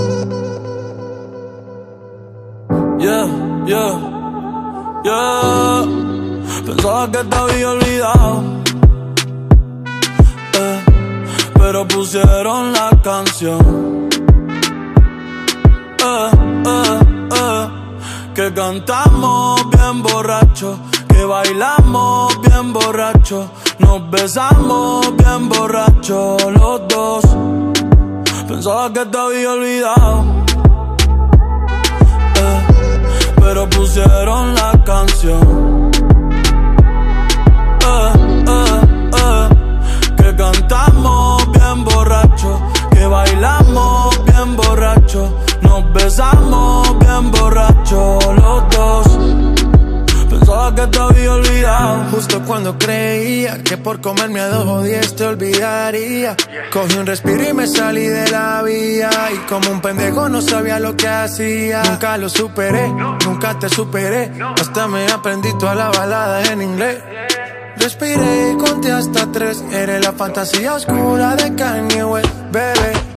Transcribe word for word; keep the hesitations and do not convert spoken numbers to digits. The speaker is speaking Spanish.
Yeah, yeah, yeah. Pensaba que te había olvidado, eh, pero pusieron la canción, eh, eh, eh, que cantamos bien borracho, que bailamos bien borracho, nos besamos bien borracho los dos. Pensaba que te había olvidado, eh, pero pusieron la canción, eh, eh, eh, que cantamos bien borracho, que bailamos bien borracho, nos besamos bien borracho los dos. Pensaba que te había olvidado, justo cuando creía que por comerme a dos o diez te olvidaría. Cogí un respiro y me salí de la vía, y como un pendejo no sabía lo que hacía. Nunca lo superé, nunca te superé, hasta me aprendí toda la balada en inglés. Respiré y conté hasta tres, eres la fantasía oscura de Kanye West, bebé.